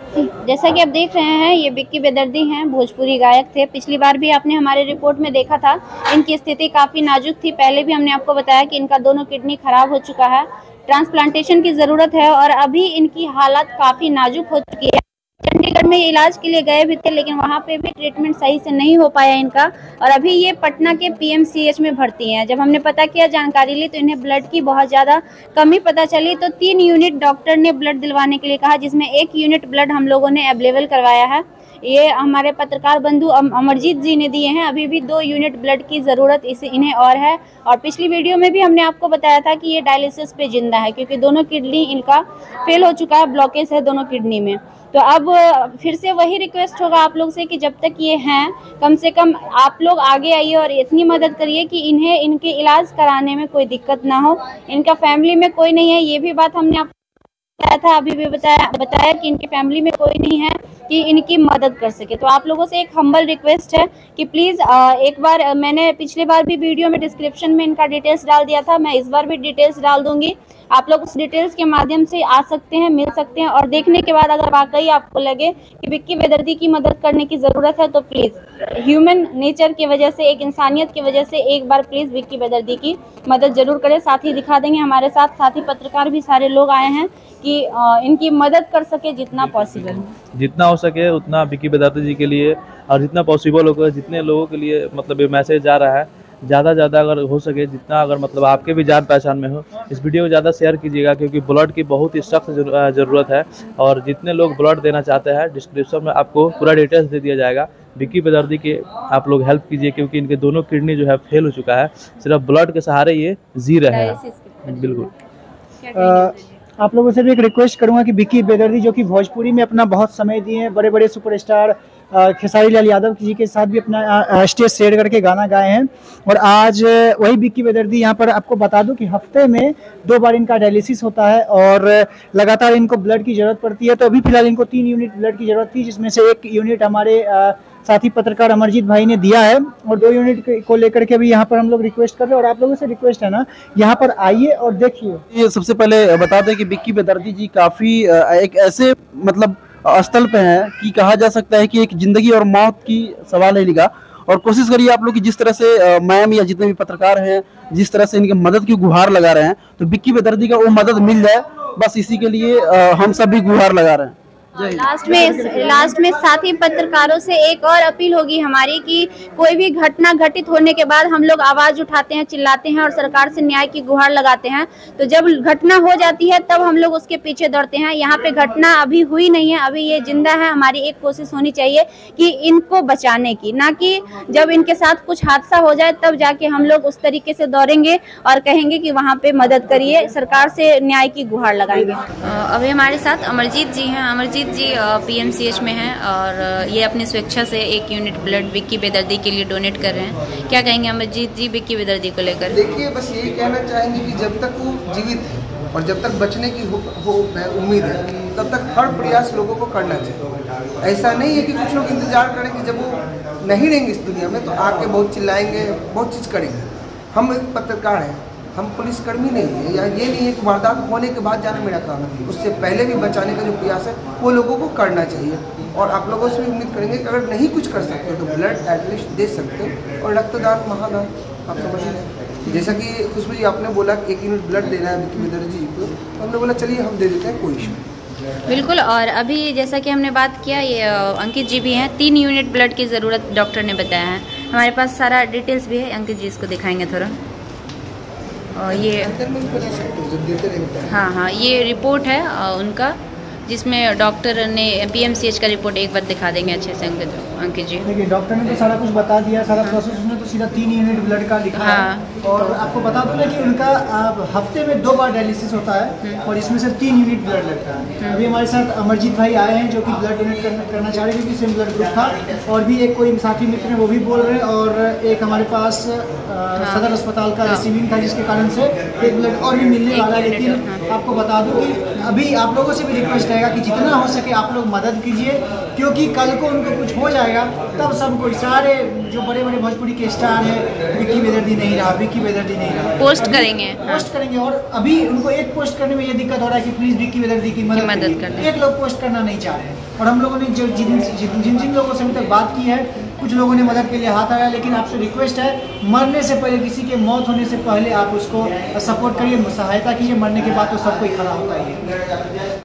जैसा कि आप देख रहे हैं, ये विक्की बेदर्दी हैं, भोजपुरी गायक थे। पिछली बार भी आपने हमारे रिपोर्ट में देखा था, इनकी स्थिति काफ़ी नाजुक थी। पहले भी हमने आपको बताया कि इनका दोनों किडनी खराब हो चुका है, ट्रांसप्लांटेशन की ज़रूरत है और अभी इनकी हालत काफ़ी नाजुक हो चुकी है। चंडीगढ़ में इलाज के लिए गए भी थे, लेकिन वहाँ पे भी ट्रीटमेंट सही से नहीं हो पाया इनका, और अभी ये पटना के पीएमसीएच में भर्ती हैं। जब हमने पता किया, जानकारी ली, तो इन्हें ब्लड की बहुत ज़्यादा कमी पता चली। तो 3 यूनिट डॉक्टर ने ब्लड दिलवाने के लिए कहा, जिसमें 1 यूनिट ब्लड हम लोगों ने अवेलेबल करवाया है। ये हमारे पत्रकार बंधु अमरजीत जी ने दिए हैं। अभी भी 2 यूनिट ब्लड की ज़रूरत इन्हें और है। और पिछली वीडियो में भी हमने आपको बताया था कि ये डायलिसिस पे जिंदा है, क्योंकि दोनों किडनी इनका फेल हो चुका है, ब्लॉकेज है दोनों किडनी में। तो अब फिर से वही रिक्वेस्ट होगा आप लोग से कि जब तक ये हैं, कम से कम आप लोग आगे आइए और इतनी मदद करिए कि इन्हें इनके इलाज कराने में कोई दिक्कत ना हो। इनका फैमिली में कोई नहीं है, ये भी बात हमने आपको बताया था, अभी भी बताया कि इनकी फैमिली में कोई नहीं है कि इनकी मदद कर सके। तो आप लोगों से एक हम्बल रिक्वेस्ट है कि प्लीज़ एक बार, मैंने पिछले बार भी वीडियो में डिस्क्रिप्शन में इनका डिटेल्स डाल दिया था, मैं इस बार भी डिटेल्स डाल दूंगी। आप लोग उस डिटेल्स के माध्यम से आ सकते हैं, मिल सकते हैं, और देखने के बाद अगर वाकई आपको लगे कि विक्की बेदर्दी की मदद करने की ज़रूरत है, तो प्लीज़ ह्यूमन नेचर की वजह से, एक इंसानियत की वजह से एक बार प्लीज़ विक्की बेदर्दी की मदद ज़रूर करें। साथ ही दिखा देंगे हमारे साथ, साथी पत्रकार भी सारे लोग आए हैं कि इनकी मदद कर सके जितना पॉसिबल हो, जितना हो सके उतना विक्की बेदर्दी जी के लिए, और जितना पॉसिबल होगा, जितने लोगों के लिए मतलब ये मैसेज जा रहा है, ज़्यादा ज़्यादा अगर हो सके, जितना अगर मतलब आपके भी जान पहचान में हो, इस वीडियो को ज़्यादा शेयर कीजिएगा, क्योंकि ब्लड की बहुत ही सख्त ज़रूरत है। और जितने लोग ब्लड देना चाहते हैं, डिस्क्रिप्शन में आपको पूरा डिटेल्स दे दिया जाएगा। विक्की बेदर्दी के आप लोग हेल्प कीजिए, क्योंकि इनके दोनों किडनी जो है फेल हो चुका है, सिर्फ ब्लड के सहारे ये जी रहे हैं। बिल्कुल। आप लोगों से भी एक रिक्वेस्ट करूंगा कि विक्की बेदर्दी, जो कि भोजपुरी में अपना बहुत समय दिए हैं, बड़े बड़े सुपरस्टार खेसारी लाल यादव जी के साथ भी अपना स्टेज शेयर करके गाना गाए हैं, और आज वही विक्की बेदर्दी यहाँ पर आपको बता दूं कि हफ्ते में 2 बार इनका डायलिसिस होता है और लगातार इनको ब्लड की ज़रूरत पड़ती है। तो अभी फिलहाल इनको 3 यूनिट ब्लड की ज़रूरत थी, जिसमें से 1 यूनिट हमारे साथी पत्रकार अमरजीत भाई ने दिया है, और 2 यूनिट को लेकर के अभी यहाँ पर हम लोग रिक्वेस्ट कर रहे हैं। और आप लोगों से रिक्वेस्ट है ना, यहाँ पर आइए और देखिए। ये सबसे पहले बता दें कि विक्की बेदर्दी जी काफ़ी एक ऐसे मतलब स्थल पे हैं कि कहा जा सकता है कि एक जिंदगी और मौत की सवाल है इनका। और कोशिश करिए आप लोग कि जिस तरह से मैम या जितने भी पत्रकार हैं, जिस तरह से इनके मदद की गुहार लगा रहे हैं, तो विक्की बेदर्दी का वो मदद मिल जाए, बस इसी के लिए हम सब भी गुहार लगा रहे हैं। लास्ट में साथी पत्रकारों से एक और अपील होगी हमारी कि कोई भी घटना घटित होने के बाद हम लोग आवाज उठाते हैं, चिल्लाते हैं और सरकार से न्याय की गुहार लगाते हैं। तो जब घटना हो जाती है तब हम लोग उसके पीछे दौड़ते हैं। यहाँ पे घटना अभी हुई नहीं है, अभी ये जिंदा है। हमारी एक कोशिश होनी चाहिए कि इनको बचाने की, ना कि जब इनके साथ कुछ हादसा हो जाए तब जाके हम लोग उस तरीके से दौड़ेंगे और कहेंगे कि वहाँ पे मदद करिए, सरकार से न्याय की गुहार लगाएंगे। अभी हमारे साथ अमरजीत जी हैं। अमरजीत जी पीएमसीएच में हैं और ये अपनी स्वेच्छा से 1 यूनिट ब्लड विक्की बेदर्दी के लिए डोनेट कर रहे हैं। क्या कहेंगे अमरजीत जी विक्की बेदर्दी को लेकर? देखिए, बस यही कहना चाहेंगे कि जब तक वो जीवित है और जब तक बचने की उम्मीद है, तब तक हर प्रयास लोगों को करना चाहिए। ऐसा नहीं है कि कुछ लोग इंतजार करें कि जब वो नहीं रहेंगे इस दुनिया में तो आके बहुत चिल्लाएंगे, बहुत चीज़ करेंगे। हम एक पत्रकार हैं, हम पुलिसकर्मी नहीं है, या ये नहीं है कि वारदात होने के बाद जाना मेरा काम है। उससे पहले भी बचाने का जो प्रयास है वो लोगों को करना चाहिए। और आप लोगों से भी उम्मीद करेंगे कि अगर नहीं कुछ कर सकते तो ब्लड एटलीस्ट दे सकते हो। और रक्तदान महादान, आप समझ लें। जैसा कि खुशबू जी आपने बोला कि 1 यूनिट ब्लड देना है विक्की बेदर्दी जी को, तो हमने बोला चलिए हम दे देते हैं, कोई इशू। बिल्कुल। और अभी जैसा कि हमने बात किया, ये अंकित जी भी हैं, 3 यूनिट ब्लड की ज़रूरत डॉक्टर ने बताया है। हमारे पास सारा डिटेल्स भी है, अंकित जी इसको दिखाएंगे थोड़ा। और ये हाँ, ये रिपोर्ट है उनका, जिसमें डॉक्टर ने पीएमसीएच का रिपोर्ट एक बार दिखा देंगे अच्छे से अंकित जी। देखिए, डॉक्टर ने तो सारा कुछ बता दिया, सारा प्रोसेस उसने तो सीधा 3 यूनिट ब्लड का लिखा है। और आपको बता दूं ना कि उनका हफ्ते में 2 बार डायलिसिस होता है और इसमें से 3 यूनिट ब्लड लगता है। अभी हमारे साथ अमरजीत भाई आए हैं जो कि ब्लड डोनेट करना चाह रहे हैं, क्योंकि सेम ब्लड ग्रुप था। और भी एक कोई साथी मित्र हैं, वो भी बोल रहे हैं। और एक हमारे पास सदर अस्पताल का रिसीविंग था, जिसके कारण से एक ब्लड और भी मिलने वाला है। लेकिन आपको बता दूं कि अभी आप लोगों से भी रिक्वेस्ट रहेगा कि जितना हो सके आप लोग मदद कीजिए, क्योंकि कल को उनको कुछ हो जाएगा तब सबको, सारे जो बड़े बड़े भोजपुरी के स्टार हैं, विक्की बेदर्दी नहीं रहा, विक्की बेदर्दी नहीं रहा, पोस्ट करेंगे। पोस्ट करेंगे। और अभी उनको एक पोस्ट करने में ये दिक्कत हो रहा है कि प्लीज़ विक्की बेदर्दी की मदद करें। एक लोग पोस्ट करना नहीं चाह रहे हैं। और हम लोगों ने जो जिन लोगों से अभी तक बात की है, कुछ लोगों ने मदद के लिए हाथ आया, लेकिन आपसे रिक्वेस्ट है मरने से पहले, किसी के मौत होने से पहले आप उसको सपोर्ट करिए, सहायता कीजिए। मरने के बाद तो सब कोई खड़ा होता ही है।